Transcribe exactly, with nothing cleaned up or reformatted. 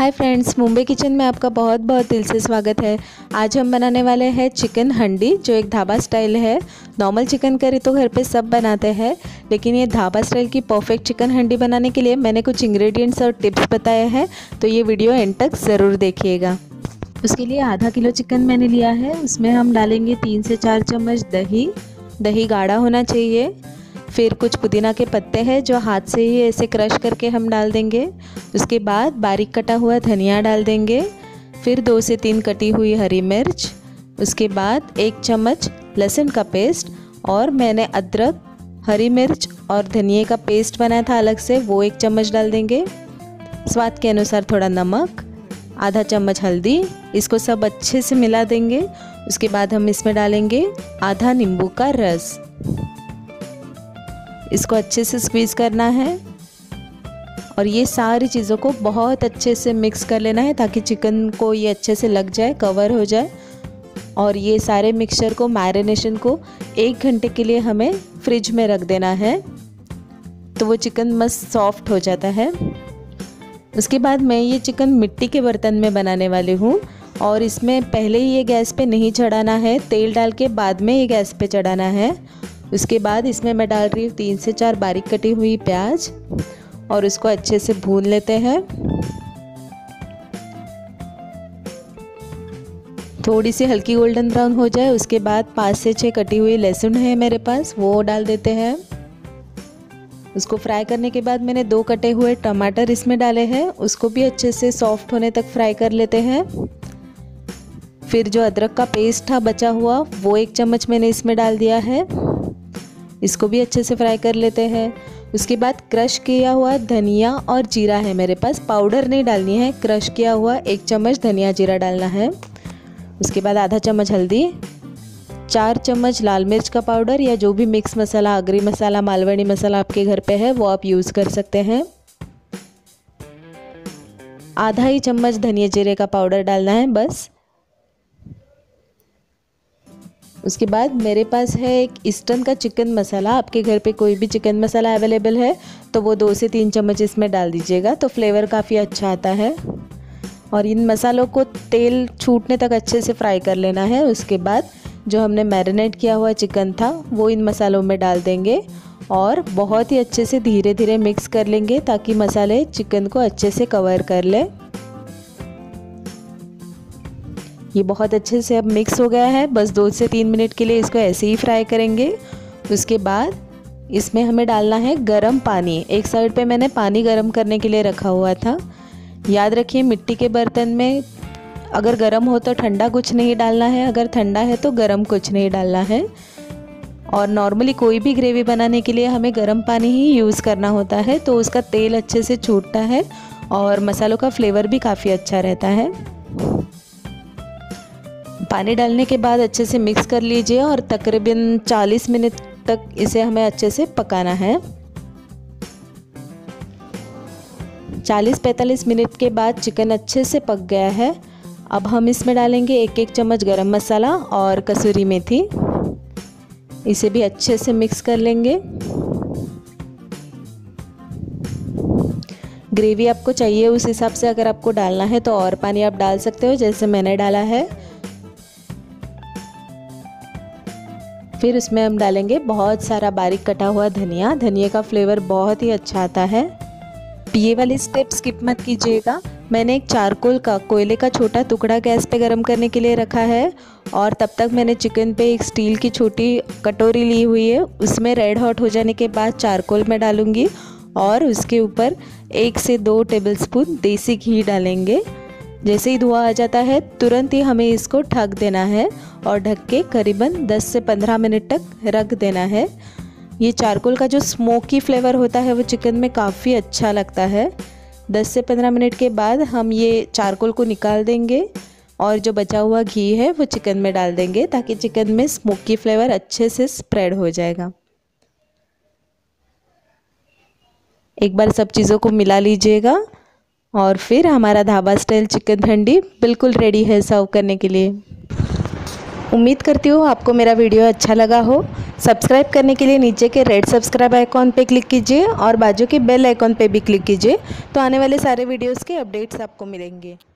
Hi friends, Mumbai kitchen में आपका बहुत बहुत दिल से स्वागत है। आज हम बनाने वाले हैं चिकन हंडी, जो एक ढाबा स्टाइल है। नॉर्मल चिकन करी तो घर पे सब बनाते हैं, लेकिन ये ढाबा स्टाइल की परफेक्ट चिकन हंडी बनाने के लिए मैंने कुछ इंग्रेडिएंट्स और टिप्स बताए हैं, तो ये वीडियो एंड तक ज़रूर देखिएगा। उसके लिए आधा किलो चिकन मैंने लिया है। उसमें हम डालेंगे तीन से चार चम्मच दही। दही गाढ़ा होना चाहिए। फिर कुछ पुदीना के पत्ते हैं जो हाथ से ही ऐसे क्रश करके हम डाल देंगे। उसके बाद बारीक कटा हुआ धनिया डाल देंगे। फिर दो से तीन कटी हुई हरी मिर्च। उसके बाद एक चम्मच लहसुन का पेस्ट, और मैंने अदरक, हरी मिर्च और धनिए का पेस्ट बनाया था अलग से, वो एक चम्मच डाल देंगे। स्वाद के अनुसार थोड़ा नमक, आधा चम्मच हल्दी। इसको सब अच्छे से मिला देंगे। उसके बाद हम इसमें डालेंगे आधा नींबू का रस। इसको अच्छे से स्क्वीज़ करना है और ये सारी चीज़ों को बहुत अच्छे से मिक्स कर लेना है ताकि चिकन को ये अच्छे से लग जाए, कवर हो जाए। और ये सारे मिक्सचर को, मैरिनेशन को एक घंटे के लिए हमें फ्रिज में रख देना है, तो वो चिकन मस्त सॉफ्ट हो जाता है। उसके बाद मैं ये चिकन मिट्टी के बर्तन में बनाने वाली हूँ, और इसमें पहले ही ये गैस पे नहीं चढ़ाना है, तेल डाल के बाद में ये गैस पे चढ़ाना है। उसके बाद इसमें मैं डाल रही हूँ तीन से चार बारीक कटी हुई प्याज, और उसको अच्छे से भून लेते हैं। थोड़ी सी हल्की गोल्डन ब्राउन हो जाए, उसके बाद पाँच से छः कटी हुई लहसुन है मेरे पास, वो डाल देते हैं। उसको फ्राई करने के बाद मैंने दो कटे हुए टमाटर इसमें डाले हैं, उसको भी अच्छे से सॉफ्ट होने तक फ्राई कर लेते हैं। फिर जो अदरक का पेस्ट था बचा हुआ, वो एक चम्मच मैंने इसमें डाल दिया है। इसको भी अच्छे से फ्राई कर लेते हैं। उसके बाद क्रश किया हुआ धनिया और जीरा है मेरे पास, पाउडर नहीं डालनी है, क्रश किया हुआ एक चम्मच धनिया जीरा डालना है। उसके बाद आधा चम्मच हल्दी, चार चम्मच लाल मिर्च का पाउडर, या जो भी मिक्स मसाला, आगरी मसाला, मालवनी मसाला आपके घर पे है वो आप यूज़ कर सकते हैं। आधा ही चम्मच धनिया जीरे का पाउडर डालना है बस। उसके बाद मेरे पास है एक ईस्टर्न का चिकन मसाला, आपके घर पे कोई भी चिकन मसाला अवेलेबल है तो वो दो से तीन चम्मच इसमें डाल दीजिएगा, तो फ्लेवर काफ़ी अच्छा आता है। और इन मसालों को तेल छूटने तक अच्छे से फ्राई कर लेना है। उसके बाद जो हमने मैरिनेट किया हुआ चिकन था वो इन मसालों में डाल देंगे, और बहुत ही अच्छे से धीरे धीरे मिक्स कर लेंगे ताकि मसाले चिकन को अच्छे से कवर कर ले। ये बहुत अच्छे से अब मिक्स हो गया है। बस दो से तीन मिनट के लिए इसको ऐसे ही फ्राई करेंगे। उसके बाद इसमें हमें डालना है गरम पानी। एक साइड पे मैंने पानी गरम करने के लिए रखा हुआ था। याद रखिए, मिट्टी के बर्तन में अगर गरम हो तो ठंडा कुछ नहीं डालना है, अगर ठंडा है तो गरम कुछ नहीं डालना है। और नॉर्मली कोई भी ग्रेवी बनाने के लिए हमें गरम पानी ही यूज़ करना होता है, तो उसका तेल अच्छे से छूटता है और मसालों का फ्लेवर भी काफ़ी अच्छा रहता है। पानी डालने के बाद अच्छे से मिक्स कर लीजिए, और तकरीबन चालीस मिनट तक इसे हमें अच्छे से पकाना है। चालीस पैंतालीस मिनट के बाद चिकन अच्छे से पक गया है। अब हम इसमें डालेंगे एक एक चम्मच गरम मसाला और कसूरी मेथी। इसे भी अच्छे से मिक्स कर लेंगे। ग्रेवी आपको चाहिए उस हिसाब से अगर आपको डालना है तो और पानी आप डाल सकते हो, जैसे मैंने डाला है। फिर उसमें हम डालेंगे बहुत सारा बारीक कटा हुआ धनिया। धनिया का फ्लेवर बहुत ही अच्छा आता है। ये वाली स्टेप स्किप मत कीजिएगा। मैंने एक चारकोल का, कोयले का छोटा टुकड़ा गैस पे गरम करने के लिए रखा है, और तब तक मैंने चिकन पे एक स्टील की छोटी कटोरी ली हुई है। उसमें रेड हॉट हो जाने के बाद चारकोल में डालूंगी, और उसके ऊपर एक से दो टेबलस्पून देसी घी डालेंगे। जैसे ही धुआं आ जाता है तुरंत ही हमें इसको ढक देना है, और ढक के करीबन दस से पंद्रह मिनट तक रख देना है। ये चारकोल का जो स्मोकी फ्लेवर होता है वो चिकन में काफ़ी अच्छा लगता है। दस से पंद्रह मिनट के बाद हम ये चारकोल को निकाल देंगे, और जो बचा हुआ घी है वो चिकन में डाल देंगे ताकि चिकन में स्मोकी फ्लेवर अच्छे से स्प्रेड हो जाएगा। एक बार सब चीज़ों को मिला लीजिएगा, और फिर हमारा ढाबा स्टाइल चिकन हंडी बिल्कुल रेडी है सर्व करने के लिए। उम्मीद करती हूँ आपको मेरा वीडियो अच्छा लगा हो। सब्सक्राइब करने के लिए नीचे के रेड सब्सक्राइब आइकॉन पे क्लिक कीजिए और बाजू के बेल आइकॉन पे भी क्लिक कीजिए, तो आने वाले सारे वीडियोस के अपडेट्स आपको मिलेंगे।